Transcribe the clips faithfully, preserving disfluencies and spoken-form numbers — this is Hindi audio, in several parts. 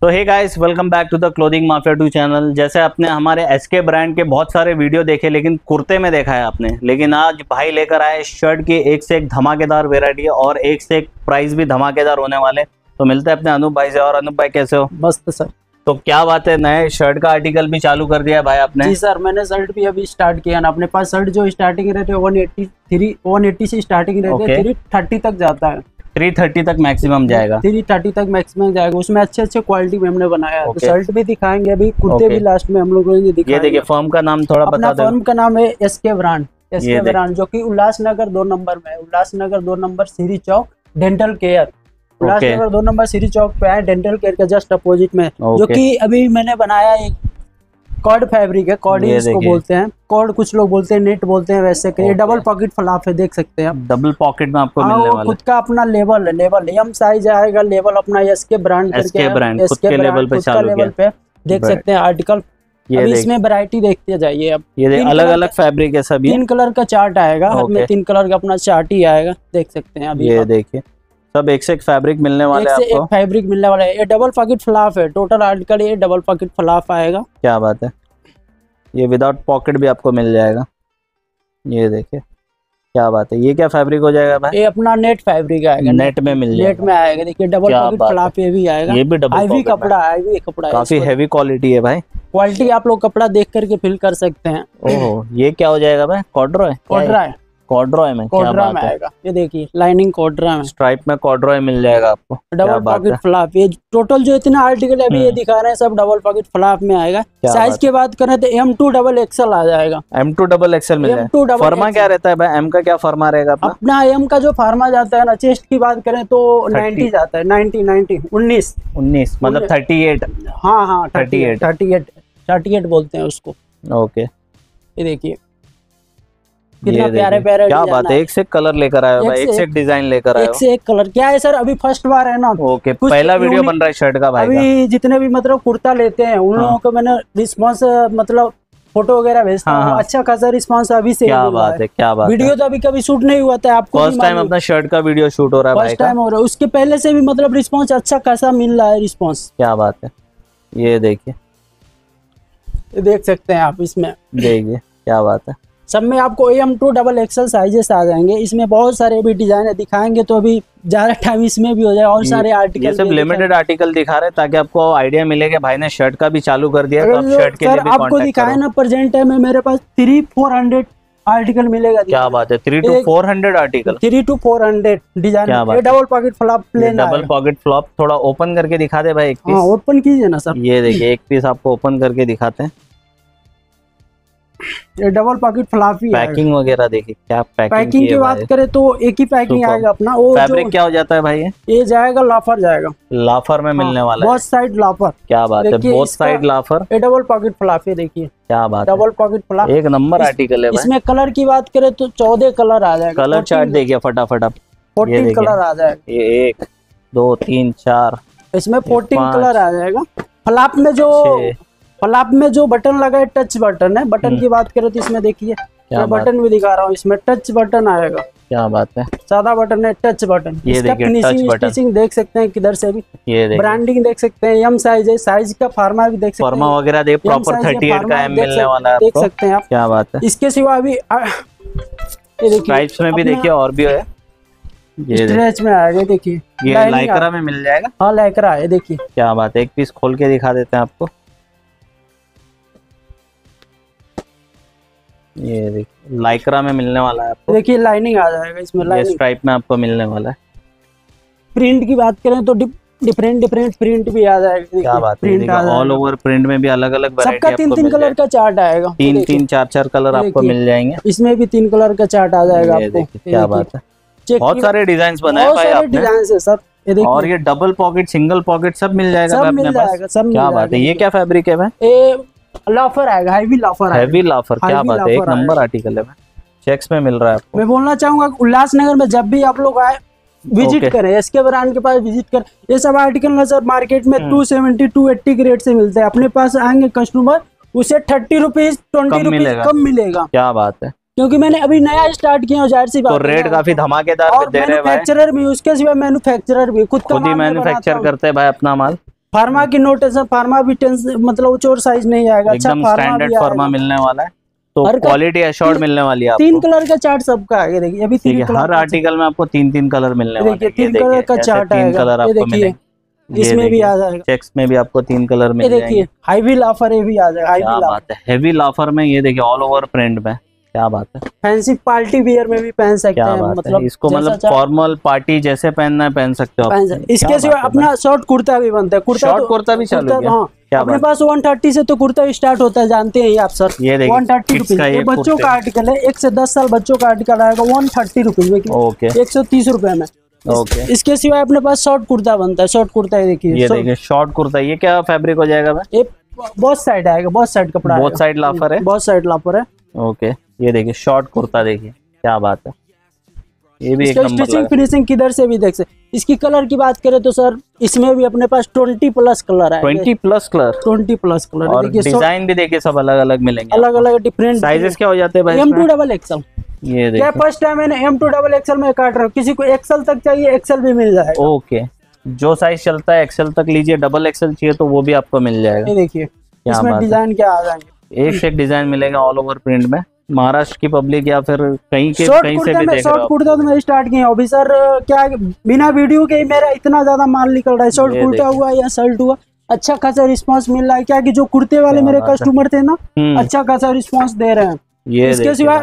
तो hey guys, welcome back to the clothing mafia to channel. जैसे आपने हमारे एसके ब्रांड के बहुत सारे वीडियो देखे, लेकिन कुर्ते में देखा है आपने, लेकिन आज भाई लेकर आए शर्ट की एक से एक धमाकेदार वेरायटी और एक से एक प्राइस भी धमाकेदार होने वाले। तो मिलते हैं अपने अनूप भाई से। और अनूप भाई कैसे हो? मस्त सर। तो क्या बात है, नए शर्ट का आर्टिकल भी चालू कर दिया है भाई आपने? जी सर, मैंने शर्ट भी अभी स्टार्ट किया ना। अपने पास शर्ट जो स्टार्टिंग रहते हैं one eighty three one eighty से स्टार्टिंग रहते हैं, थ्री थर्टी तक जाता है। थ्री थर्टी तक मैक्सिमम जाएगा। थ्री थर्टी तक मैक्सिमम जाएगा। उसमें अच्छे अच्छे क्वालिटी में हमने बनाया है। तो शर्ट भी दिखाएंगे, अभी कुर्ते भी लास्ट में हम लोग दिखाएंगे। ये देखिए, फर्म का नाम थोड़ा बता दो। फर्म का नाम है एसके ब्रांड। एसके ब्रांड जो कि उल्लासनगर दो नंबर में है। उल्लासनगर दो number Siri Chowk dental care. Ulhasnagar दो नंबर सीरी चौक पे है, डेंटल केयर के जस्ट अपोजिट में। जो कि अभी मैंने बनाया एक कॉर्ड फैब्रिक है। कॉर्ड इसको बोलते हैं। कॉर्ड कुछ लोग बोलते हैं, नेट बोलते हैं। वैसे ये डबल पॉकेट फ्लॉप है, देख सकते हैं आप। डबल पॉकेट में आपको मिलने वाला है। खुद का अपना लेवल है, लेवल एम साइज आएगा। लेवल अपना एसके ब्रांड करके एसके ब्रांड खुद के लेवल पे चालू किया। पे देख सकते हैं आर्टिकल। अभी इसमें वैरायटी देखते जाइए। अब ये अलग अलग फैब्रिक है सभी। तीन कलर का चार्ट आएगा, हमें तीन कलर का अपना चार्ट ही आएगा, देख सकते हैं। अभी ये देखिए, सब एक से एक फैब्रिक मिलने वाला है आपको। एक फैब्रिक मिलने वाला है। ये डबल पॉकेट फ्लॉप है। टोटल आर्टिकल ये डबल पॉकेट फ्लॉप आएगा। क्या बात है। ये विदाउट पॉकेट भी आपको मिल जाएगा। ये देखिए, क्या बात है। ये क्या फैब्रिक हो जाएगा भाई? ये अपना नेट फैब्रिक आएगा। नेट में मिल जाएगा। नेट में आएगा। देखिए डबल पॉकेट फ्लॉप ये भी आएगा। ये भी डबल आईवी कपड़ा है। आईवी कपड़ा है, काफी हैवी क्वालिटी है भाई। क्वालिटी आप लोग कपड़ा देख करके फील कर सकते हैं। ओहो, ये क्या हो जाएगा भाई? कॉर्डरॉय। कॉर्डरॉय कॉर्डरॉय में क्या बात में आएगा। ये देखिए लाइनिंग कॉर्डरॉय में, स्ट्राइप में कॉर्डरॉय मिल जाएगा आपको। Double pocket flap. ये टोटल जो इतना आर्टिकल अभी ये दिखा रहे हैं सब डबल पॉकेट फ्लॉप में आएगा। साइज की बात करें तो एम टू डबल एक्सएल आ जाएगा। एम टू डबल एक्सएल मिल जाएगा। फर्मा क्या रहता है भाई? एम का क्या फर्मा रहेगा अपना? अपना एम का जो फार्मा जाता है ना, चेस्ट की बात करें तो नाइन्टी जाता है। नाइन्टी नाइन्टी उन्नीस उन्नीस मतलब थर्टी एट। हाँ हाँ thirty eight thirty eight thirty eight बोलते हैं उसको। ओके, ये देखिए कितना प्यारे प्यारे। क्या बात है, एक से एक कलर लेकर आए हो भाई, एक से एक डिजाइन लेकर आए हो। एक से एक कलर। क्या है सर, अभी फर्स्ट बार है ना। ओके, पहला वीडियो बन रहा है शर्ट का भाई। अभी जितने भी मतलब कुर्ता लेते हैं उन लोगों को मैंने रिस्पांस मतलब फोटो वगैरह भेजता हूं। अच्छा खासा रिस्पांस अभी से। क्या बात है, क्या बात है। वीडियो तो अभी कभी शूट नहीं हुआ था। आपको फर्स्ट टाइम अपना शर्ट का वीडियो शूट हो रहा है भाई। फर्स्ट टाइम हो रहा है। उसके पहले से भी मतलब रिस्पांस अच्छा खासा मिल रहा है रिस्पांस। क्या बात है। ये देखिए, देख सकते हैं आप। इसमें देखिए क्या बात है। सब में आपको M to double XL sizes आ जाएंगे। इसमें बहुत सारे भी डिजाइन दिखाएंगे तो अभी ज्यादा टाइम इसमें भी हो जाए। और सारे आर्टिकल, ये सब लिमिटेड आर्टिकल दिखा रहे हैं ताकि आपको आइडिया मिले कि भाई ने शर्ट का भी चालू कर दिया। तो आप शर्ट के लिए भी आपको दिखाए ना, प्रेजेंट टाइम में मेरे पास थ्री फोर हंड्रेड आर्टिकल मिलेगा। क्या बात है, three to four hundred article. Three to four hundred design. Double pocket flap plain. Double pocket flap थोड़ा ओपन करके दिखा दे भाई एक पीस। ओपन कीजिए ना सर। ये देखिए, एक पीस आपको ओपन करके दिखाते हैं। ये डबल पॉकेट फ्लॉप ही है। पैकिंग वगैरह देखिए, क्या पैकिंग, पैकिंग की बात करें तो एक ही पैकिंग आएगा अपना। वो फैब्रिक क्या हो जाता है भाई? ये ये जाएगा लाफर जाएगा। लाफर में मिलने वाला है। बोथ साइड लाफर। क्या बात है, बोथ साइड लाफर। ये डबल पॉकेट फ्लॉप है, देखिए क्या बात है। डबल पॉकेट फ्लॉप एक नंबर आर्टिकल है भाई। इसमें कलर की बात करें तो चौदह कलर आ जाएगा। कलर चार्ट देखिए फटाफट आप। फोर्टीन कलर आ जाएगा। ये एक दो तीन चार, इसमें फोर्टीन कलर आ जाएगा। फ्लॉप में जो फ्लॉप में जो बटन लगा है टच बटन है। बटन की बात करें तो इसमें देखिए बटन भी दिखा रहा हूँ। इसमें टच बटन आएगा। क्या बात है। सादा बटन है, टच बटन। ये देखिए, फिनिशिंग स्टिचिंग देख सकते हैं किधर से भी। ये देखिए, ब्रांडिंग देख सकते हैं। एम साइज है। साइज का फार्मा भी देख सकते हैं। फार्मा वगैरह देख, प्रॉपर थर्टी एट का एम मिलने वाला है, देख सकते हैं आप। क्या बात है। इसके सिवा भी ये देखिए स्ट्राइप्स में भी देखिए और भी है। ये स्ट्रेच में आएगा, देखिए ये लाइक्रा में मिल जाएगा। हाँ लाइक्रा है, देखिए क्या बात है। एक पीस खोल के दिखा देते हैं आपको। ये देखिए, लाइक्रा में मिलने वाला है आपको। देखिए लाइनिंग आ जाएगा इसमें। लाइनिंग स्ट्राइप में आपको मिलने वाला है। प्रिंट की बात करें तो डिफरेंट डिफरेंट प्रिंट भी आ जाएगा। क्या बात है। ऑल ओवर प्रिंट में भी अलग अलग वैरायटी सबका तीन तीन कलर का चार्ट आएगा। तीन तीन चार चार कलर आपको मिल जाएंगे। इसमें भी तीन कलर का चार्ट आ जाएगा आपको। क्या बात है। बहुत सारे डिजाइन बनाए भाई आपने। डिजाइन है सर। ये और ये डबल पॉकेट, सिंगल पॉकेट सब मिल जाएगा सब मिल जाएगा, सब मिल क्या बात है। ये क्या फैब्रिक है भाई? ये लाफर आएगा, हैवी लाफर। हैवी लाफर, क्या बात है। एक नंबर आर्टिकल है, चेक्स में मिल रहा है आपको। मैं बोलना चाहूंगा उल्लासनगर में जब भी आप लोग आए विजिट करें, एसके ब्रांड के पास विजिट करें। ये सब आर्टिकल ना सर मार्केट में टू सेवेंटी टू एट्टी के रेट से मिलते हैं। अपने पास आएंगे कस्टमर, उसे थर्टी रुपीज ट्वेंटी रुपीज कम मिलेगा। क्या बात है। क्योंकि मैंने अभी नया स्टार्ट किया, जाहिर सी बात तो रेट काफी धमाकेदार दे रहे हैं। मैन्युफैक्चरर भी, उसके सिवा मैन्युफैक्चरर भी खुद का खुद ही मैन्युफैक्चर करते हैं भाई अपना माल। फार्मा की नोटेशन, फार्मा भी टेंस मतलब चोर साइज नहीं आएगा, अच्छा एकदम स्टैंडर्ड फार्मा मिलने वाला है, तो क्वालिटी एश्योर्ड मिलने वाली है आपको। तीन कलर का चार्ट सबका आएगा, देखिए अभी तीन कलर, हर आर्टिकल में आपको तीन तीन कलर मिलने वाले हैं। देखिए तीन कलर का चार्ट आएगा, कलर आपको मिलेंगे, इसमें भी आ जाएगा, चेक्स में भी आपको तीन कलर मिल जाएंगे। देखिए हाईवी लाफर ये भी आ जाएगा, क्या बात है, हेवी लाफर में ये देखिए ऑल ओवर प्रिंट में, क्या बात है। फैंसी पार्टी वियर में भी पहन सकते हैं, मतलब इसको मतलब फॉर्मल पार्टी जैसे पहनना है पहन सकते हो आप। इसके सिवा अपना शॉर्ट कुर्ता भी बनता है, कुर्ता शॉर्ट कुर्ता भी चालू है। हाँ, अपने पास वन थर्टी से तो कुर्ता स्टार्ट होता है, जानते हैं आप सर। ये देखिए वन थर्टी रुपीज ये बच्चों का आर्टिकल है, एक से दस साल बच्चों का आर्टिकल आएगा वन थर्टी रुपीज में, एक सौ तीस रुपए में। ओके, इसके सिवा अपने पास शॉर्ट कुर्ता बनता है, शॉर्ट कुर्ता ये देखिए, ये देखिए शॉर्ट कुर्ता, ये क्या फैब्रिक हो जाएगा भाई? ये बहुत साइड आएगा, बहुत साइड कपड़ा, बहुत साइड लाफर है, बहुत साइड लाफर है। ओके, ये देखिए शॉर्ट कुर्ता, देखिए क्या बात है, ये भी एक नंबर लगा। स्टिचिंग फिनिशिंग किधर से भी देख सकते। इसकी कलर की बात करें तो सर इसमें भी अपने पास ट्वेंटी प्लस कलर है, twenty plus colour, twenty plus colour, और डिजाइन भी देखिए सब अलग अलग मिलेंगे, अलग अलग डिफरेंट साइजेस क्या हो जाते हैं भाई? एम टू डबल एक्सएल, ये देखिए क्या फर्स्ट टाइम मैंने एम टू डबल एक्सएल में काट रहा हूँ, किसी को एक्सएल तक चाहिए एक्सएल भी मिल जाएगा। ओके, जो साइज चलता है एक्सएल तक लीजिए, डबल एक्सएल चाहिए तो वो भी आपको मिल जाएगा। ये देखिए इसमें डिजाइन क्या आ जाएंगे, एक से एक डिजाइन मिलेगा ऑल ओवर प्रिंट में। महाराष्ट्र की पब्लिक या फिर कहीं के कहीं से भी देख रहे हो। शॉर्ट कुर्ता तो मैं स्टार्ट किया अभी सर, क्या बिना वीडियो के मेरा इतना ज्यादा माल निकल रहा है, शॉर्ट कुर्ता हुआ या शर्ट हुआ, अच्छा खासा रिस्पांस मिल रहा है। क्या कि जो कुर्ते वाले मेरे कस्टमर थे ना, अच्छा खासा रिस्पांस दे रहे हैं। ये इसके सिवा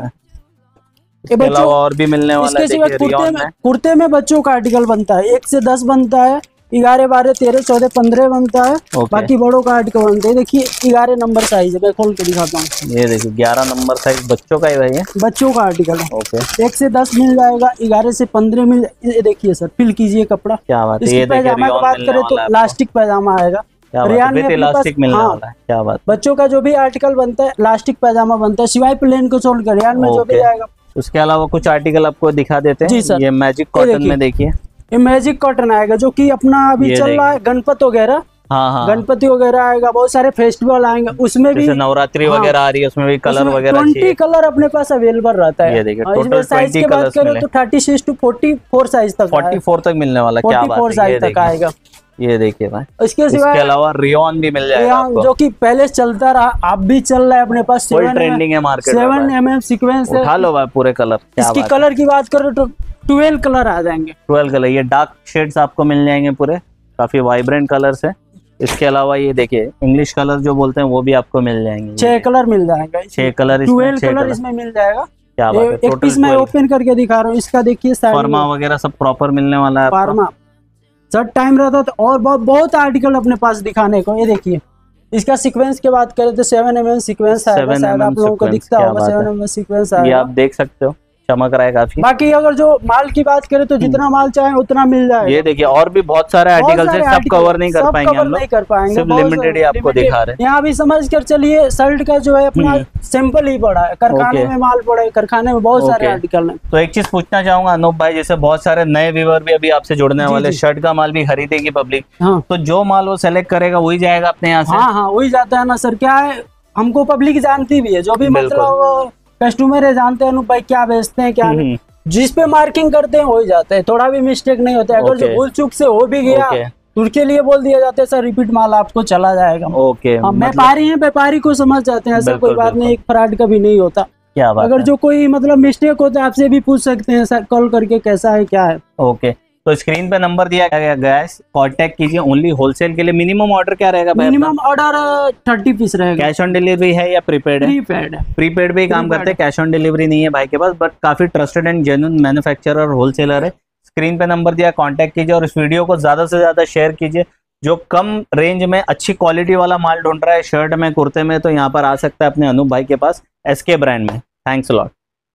बच्चों और भी मिलने वाला है, इसके सिवा कुर्ते में कुर्ते में बच्चों का आर्टिकल बनता है, एक से दस बनता है, ग्यारह बारह तेरह चौदह पंद्रह बनता है, बाकी बड़ों का आर्टिकल बनता है। देखिए ग्यारह नंबर साइज है, मैं खोल के दिखाता हूँ, ये देखिए ग्यारह नंबर साइज बच्चों का ही भाई है, बच्चों का आर्टिकल है। ओके, एक से दस मिल जाएगा, ग्यारह से पंद्रह मिल। ये देखिए सर, फिल कीजिए कपड़ा, क्या बात है। इसकी पैजामा की बात करें तो इलास्टिक पैजामा आएगा, रियान में इलास्टिक मिलने वाला है, क्या बात। बच्चों का जो भी आर्टिकल बनता है इलास्टिक पैजामा बनता है, सिवाय प्लेन को छोड़ कर रियान में जो भी आएगा। उसके अलावा कुछ आर्टिकल आपको दिखा देते हैं। जी सर, ये मैजिक कॉटन में देखिए, ये मैजिक कॉटन आएगा जो कि अपना अभी चल रहा है, गणपति वगैरह, हाँ हाँ गणपति वगैरह आएगा, बहुत सारे फेस्टिवल आएंगे, उसमें भी नवरात्रि हाँ, वगैरह आ रही है, उसमें भी कलर वगैरह ट्वेंटी कलर अपने पास अवेलेबल रहता है। ये देखिए टोटल साइज की बात करें तो thirty six to forty four size तक, फोर्टी फोर तक मिलने वाला, क्या बात है, साइज तक आएगा। ये देखिए भाई, इसके सिवा इसके अलावा रियोन भी मिल जाएगा आपको, जो कि पहले चलता रहा, अब भी चल रहा है अपने पास, फुल ट्रेंडिंग है मार्केट में, सेवन एम एम सीक्वेंस है। उठा लो भाई पूरे कलर। इसकी कलर की बात करें तो ट्वेल्व कलर आ जाएंगे, ट्वेल्व कलर, ये डार्क शेड्स आपको मिल जाएंगे पूरे, काफी वाइब्रेंट कलर्स है। इसके अलावा ये देखिए इंग्लिश कलर जो बोलते हैं वो भी आपको मिल जाएंगे, छह कलर मिल जाएंगे, छह कलर, ट्वेल्व कलर इसमें मिल जाएगा। क्या बात है, एक पीस मैं ओपन करके दिखा रहा हूँ, इसका देखिए फर्मा वगैरह सब प्रॉपर मिलने वाला है। फर्मा सर टाइम रहता तो और बहुत बहुत आर्टिकल अपने पास दिखाने को। ये देखिए इसका सीक्वेंस की बात करें तो सेवन एम एम सीक्वेंस आएगा, शायद आप लोगों को दिखता होगा, सेवन एम एम सीक्वेंस आएगा, ये आप देख सकते हो, चमक रहा है काफी। बाकी अगर जो माल की बात करें तो जितना माल चाहे उतना मिल जाएगा। ये देखिए और भी बहुत सारे आर्टिकल है, सब कवर नहीं कर पाएंगे हम लोग, नहीं कर पाएंगे, सिर्फ लिमिटेड ही आपको दिखा रहे हैं। यहाँ भी समझ कर चलिए शर्ट का जो है अपना सैंपल ही पड़ा है, कारखाने में माल पड़ा है, कारखाने में बहुत सारे आर्टिकल हैं। तो एक चीज पूछना चाहूंगा अनूप भाई, जैसे बहुत सारे नए व्यूअर भी अभी आपसे जुड़ने वाले, शर्ट का माल भी खरीदेगी पब्लिक, तो जो माल वो सेलेक्ट करेगा वही जाएगा अपने यहाँ से? हाँ हाँ वही जाता है ना सर, क्या है हमको पब्लिक जानती भी है, जो भी मतलब कस्टमर है जानते हैं भाई क्या बेचते हैं क्या नहीं, जिस पे मार्किंग करते हैं हो ही जाता है, थोड़ा भी मिस्टेक नहीं होता है। अगर जो भूल चूक से हो भी गया तो उसके लिए बोल दिया जाता है सर रिपीट माल आपको चला जाएगा। ओके, हम व्यापारी हैं, व्यापारी को समझ जाते हैं, ऐसा कोई बात नहीं, एक फ्रॉड का भी नहीं होता। क्या बात अगर जो कोई मतलब मिस्टेक होता है आपसे भी पूछ सकते हैं सर कॉल करके कैसा है क्या है। ओके, तो स्क्रीन पे नंबर दिया गया है, कांटेक्ट कीजिए ओनली होलसेल के लिए। मिनिमम ऑर्डर क्या रहेगा? मिनिमम ऑर्डर थर्टी पीस रहेगा। कैश ऑन डिलीवरी है या प्रीपेड है? प्रीपेड है, प्रीपेड भी काम करते हैं, कैश ऑन डिलीवरी नहीं है भाई के पास, बट काफी ट्रस्टेड एंड जेन्युइन मैन्युफैक्चरर और होलसेलर है। स्क्रीन पे नंबर दिया, कांटेक्ट कीजिए और इस वीडियो को ज्यादा से ज्यादा शेयर कीजिए। जो कम रेंज में अच्छी क्वालिटी वाला माल ढूंढ रहा है शर्ट में कुर्ते में, तो यहाँ पर आ सकता है अपने अनूप भाई के पास एसके ब्रांड में। Thanks a lot.